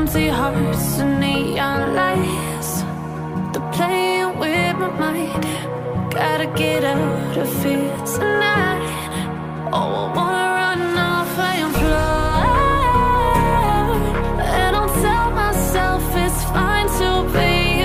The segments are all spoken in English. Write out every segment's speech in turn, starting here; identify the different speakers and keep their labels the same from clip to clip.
Speaker 1: empty hearts and neon lights. They're playing with my mind. Gotta get out of here tonight. Oh, I wanna run off and fly. And I'll tell myself it's fine to be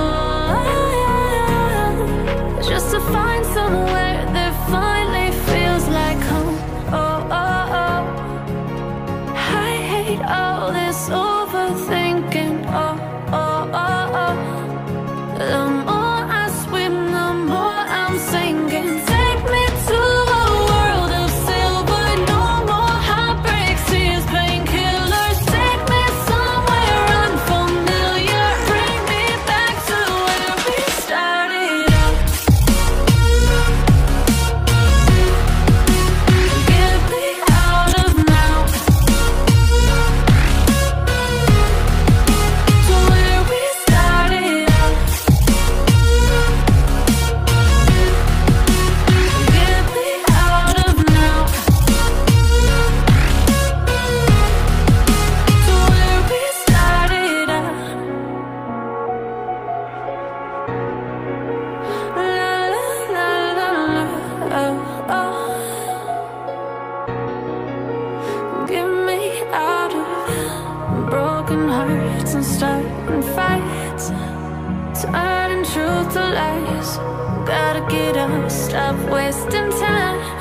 Speaker 1: alone, just to find somewhere that finally feels like home. Oh, oh, oh. I hate all this overthinking. Oh, oh, oh, oh. The more I swim, the more I'm sinking. Take me to a world of silver. No more heartbreaks, tears, painkillers. Take me somewhere unfamiliar. Bring me back to where we started out. Get me out of now, to where we started out. Get me out of now, to where we started out. La la la la la, oh, oh. Get me out of broken hearts and starting fights, turning truth to lies. Gotta get up, stop wasting time.